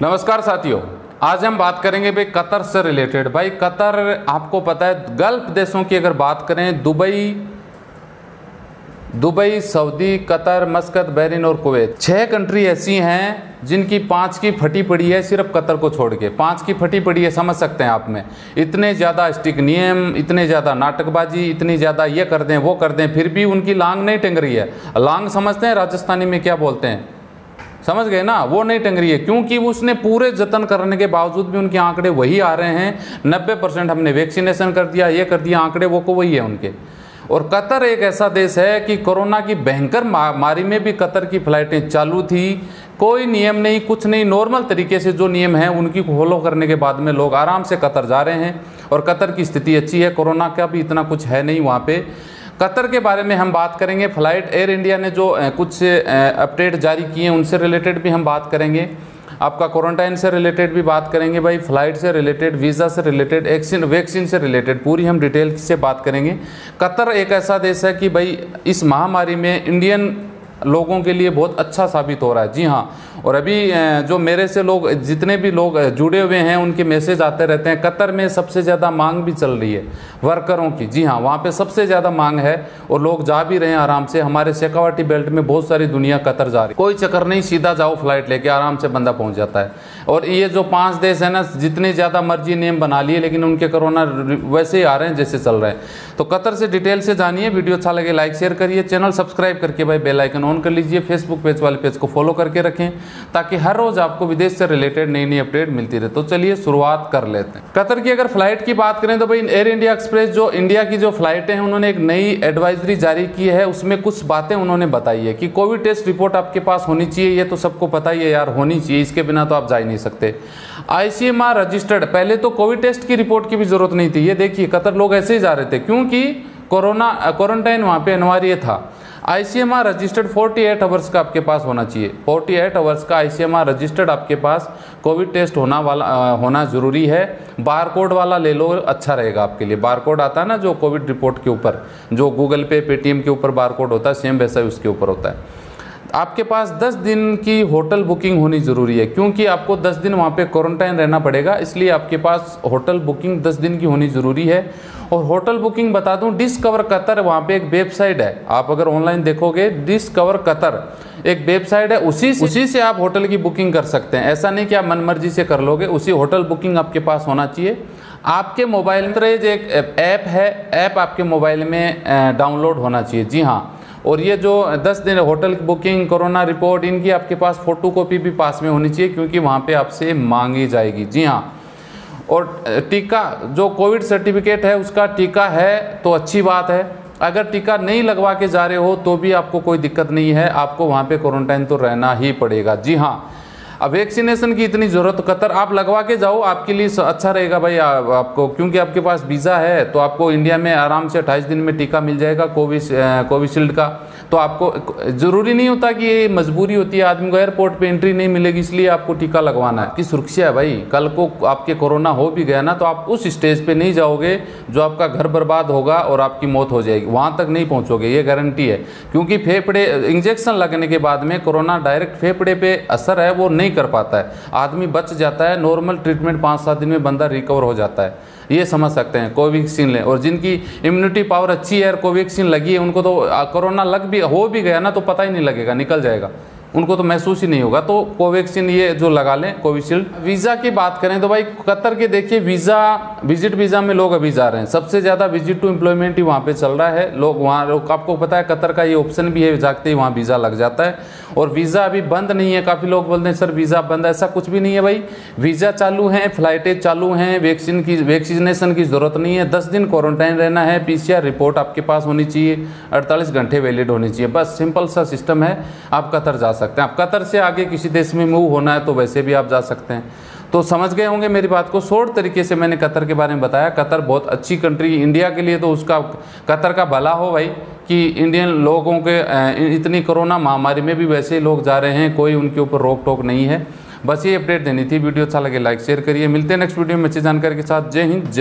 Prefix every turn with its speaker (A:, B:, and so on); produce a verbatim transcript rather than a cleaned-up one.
A: नमस्कार साथियों, आज हम बात करेंगे भाई कतर से रिलेटेड। भाई कतर आपको पता है, गल्फ देशों की अगर बात करें, Dubai Dubai Saudi, Qatar, Muscat, Bahrain और कुवैत, छह कंट्री ऐसी हैं जिनकी पांच की फटी पड़ी है, सिर्फ कतर को छोड़ के पांच की फटी पड़ी है। समझ सकते हैं आप में, इतने ज़्यादा स्ट्रिक्ट नियम, इतने ज़्यादा नाटकबाजी, इतनी ज़्यादा ये कर दें वो कर दें, फिर भी उनकी लांग नहीं टंग रही है। लांग समझते हैं राजस्थानी में क्या बोलते हैं, समझ गए ना, वो नहीं टंग रही है, क्योंकि उसने पूरे जतन करने के बावजूद भी उनके आंकड़े वही आ रहे हैं। नब्बे परसेंट हमने वैक्सीनेशन कर दिया, ये कर दिया, आंकड़े वो को वही है उनके। और कतर एक ऐसा देश है कि कोरोना की भयंकर मारी में भी कतर की फ्लाइटें चालू थी, कोई नियम नहीं, कुछ नहीं, नॉर्मल तरीके से जो नियम हैं उनकी फॉलो करने के बाद में लोग आराम से कतर जा रहे हैं। और कतर की स्थिति अच्छी है, कोरोना का भी इतना कुछ है नहीं वहाँ पे। कतर के बारे में हम बात करेंगे। फ्लाइट एयर इंडिया ने जो कुछ अपडेट जारी किए हैं उनसे रिलेटेड भी हम बात करेंगे। आपका क्वारंटाइन से रिलेटेड भी बात करेंगे भाई, फ्लाइट से रिलेटेड, वीज़ा से रिलेटेड, वैक्सीन वैक्सीन से रिलेटेड पूरी हम डिटेल से बात करेंगे। कतर एक ऐसा देश है कि भाई इस महामारी में इंडियन लोगों के लिए बहुत अच्छा साबित हो रहा है। जी हाँ, और अभी जो मेरे से लोग जितने भी लोग जुड़े हुए हैं उनके मैसेज आते रहते हैं। कतर में सबसे ज़्यादा मांग भी चल रही है वर्करों की। जी हाँ, वहाँ पे सबसे ज़्यादा मांग है और लोग जा भी रहे हैं आराम से। हमारे शेखावाटी बेल्ट में बहुत सारी दुनिया कतर जा रही है, कोई चक्कर नहीं, सीधा जाओ फ्लाइट लेके, आराम से बंदा पहुँच जाता है। और ये जो पाँच देश है ना, जितने ज़्यादा मर्जी नियम बना लिए, लेकिन उनके कोरोना वैसे ही आ रहे हैं जैसे चल रहे हैं। तो कतर से डिटेल से जानिए। वीडियो अच्छा लगे लाइक शेयर करिए, चैनल सब्सक्राइब करके भाई बेल आइकन ऑन कर लीजिए, फेसबुक पेज वाले पेज को फॉलो करके रखें ताकि हर रोज आपको विदेश से रिलेटेड नई नई अपडेट मिलती रहे। तो चलिए शुरुआत कर लेते हैं। कतर की अगर फ्लाइट की बात करें तो भाई एयर इंडिया एक्सप्रेस जो इंडिया की जो फ्लाइटें हैं उन्होंने एक नई एडवाइजरी जारी की है। उसमें कुछ बातें उन्होंने बताई है कि कोविड टेस्ट रिपोर्ट आपके पास होनी चाहिए। ये तो सबको पता ही है यार, होनी चाहिए, इसके बिना तो आप जा ही नहीं सकते। आईसीएमआर रजिस्टर्ड, पहले तो कोविड टेस्ट की रिपोर्ट की भी जरूरत नहीं थी। ये देखिए कतर लोग ऐसे ही जा रहे थे क्योंकि कोरोना क्वारंटाइन वहाँ पे अनिवार्य था। आईसीएमआर रजिस्टर्ड अड़तालीस आवर्स का आपके पास होना चाहिए। अड़तालीस आवर्स का आईसीएमआर रजिस्टर्ड आपके पास कोविड टेस्ट होना वाला आ, होना ज़रूरी है। बार कोड वाला ले लो, अच्छा रहेगा आपके लिए। बार कोड आता है ना जो कोविड रिपोर्ट के ऊपर, जो गूगल पे पेटीएम के ऊपर बार कोड होता है, सेम वैसा ही उसके ऊपर होता है। आपके पास दस दिन की होटल बुकिंग होनी ज़रूरी है क्योंकि आपको दस दिन वहाँ पे क्वारंटाइन रहना पड़ेगा, इसलिए आपके पास होटल बुकिंग दस दिन की होनी ज़रूरी है। और होटल बुकिंग बता दूं, डिस्कवर कतर वहाँ पे एक वेबसाइट है, आप अगर ऑनलाइन देखोगे डिस्कवर कतर एक वेबसाइट है, उसी से उसी से आप होटल की बुकिंग कर सकते हैं। ऐसा नहीं कि आप मनमर्जी से कर लोगे, उसी होटल बुकिंग आपके पास होना चाहिए। आपके मोबाइल में एक ऐप है, ऐप आपके मोबाइल में डाउनलोड होना चाहिए। जी हाँ, और ये जो दस दिन होटल की बुकिंग, कोरोना रिपोर्ट, इनकी आपके पास फोटो कॉपी भी पास में होनी चाहिए क्योंकि वहाँ पे आपसे मांगी जाएगी। जी हाँ, और टीका जो कोविड सर्टिफिकेट है उसका टीका है तो अच्छी बात है। अगर टीका नहीं लगवा के जा रहे हो तो भी आपको कोई दिक्कत नहीं है, आपको वहाँ पे क्वारंटाइन तो रहना ही पड़ेगा। जी हाँ, अब वैक्सीनेशन की इतनी ज़रूरत, कतर आप लगवा के जाओ, आपके लिए अच्छा रहेगा भाई आ, आपको, क्योंकि आपके पास वीज़ा है तो आपको इंडिया में आराम से अट्ठाईस दिन में टीका मिल जाएगा कोविश कोविशील्ड का। तो आपको ज़रूरी नहीं होता कि ये मजबूरी होती है आदमी को, एयरपोर्ट पे एंट्री नहीं मिलेगी इसलिए आपको टीका लगवाना है। आपकी सुरक्षा है भाई, कल को आपके कोरोना हो भी गया ना तो आप उस स्टेज पे नहीं जाओगे जो आपका घर बर्बाद होगा और आपकी मौत हो जाएगी, वहाँ तक नहीं पहुँचोगे, ये गारंटी है। क्योंकि फेफड़े इंजेक्शन लगने के बाद में कोरोना डायरेक्ट फेफड़े पे असर है वो नहीं कर पाता है, आदमी बच जाता है। नॉर्मल ट्रीटमेंट पाँच सात दिन में बंदा रिकवर हो जाता है, ये समझ सकते हैं। कोवैक्सीन लें, और जिनकी इम्यूनिटी पावर अच्छी है और कोवैक्सीन लगी है उनको तो कोरोना लग भी हो भी गया ना तो पता ही नहीं लगेगा, निकल जाएगा, उनको तो महसूस ही नहीं होगा। तो कोवैक्सीन ये जो लगा लें, कोविशील्ड। वीज़ा की बात करें तो भाई कतर के देखिए वीज़ा, विजिट वीज़ा में लोग अभी जा रहे हैं, सबसे ज़्यादा विजिट टू एम्प्लॉयमेंट ही वहाँ पे चल रहा है। लोग वहाँ लोग, आपको पता है कतर का ये ऑप्शन भी है, जागते ही वहाँ वीज़ा लग जाता है। और वीज़ा अभी बंद नहीं है, काफ़ी लोग बोलते हैं सर वीज़ा बंद है, ऐसा कुछ भी नहीं है भाई, वीज़ा चालू हैं, फ्लाइटें चालू हैं, वैक्सीन की वैक्सीनेशन की ज़रूरत नहीं है। दस दिन क्वारंटाइन रहना है, पीसीआर रिपोर्ट आपके पास होनी चाहिए, अड़तालीस घंटे वैलिड होनी चाहिए, बस सिंपल सा सिस्टम है, आप कतर जा सकते हैं। आप कतर से आगे किसी देश में मूव होना है तो वैसे भी आप जा सकते हैं। तो समझ गए होंगे मेरी बात को, शॉर्ट तरीके से मैंने कतर के बारे में बताया। कतर बहुत अच्छी कंट्री, इंडिया के लिए तो उसका, कतर का भला हो भाई कि इंडियन लोगों के इतनी कोरोना महामारी में भी वैसे लोग जा रहे हैं, कोई उनके ऊपर रोक टोक नहीं है। बस ये अपडेट देनी थी। वीडियो अच्छा लगे लाइक शेयर करिए, मिलते हैं नेक्स्ट वीडियो में अच्छी जानकारी के साथ। जय हिंद।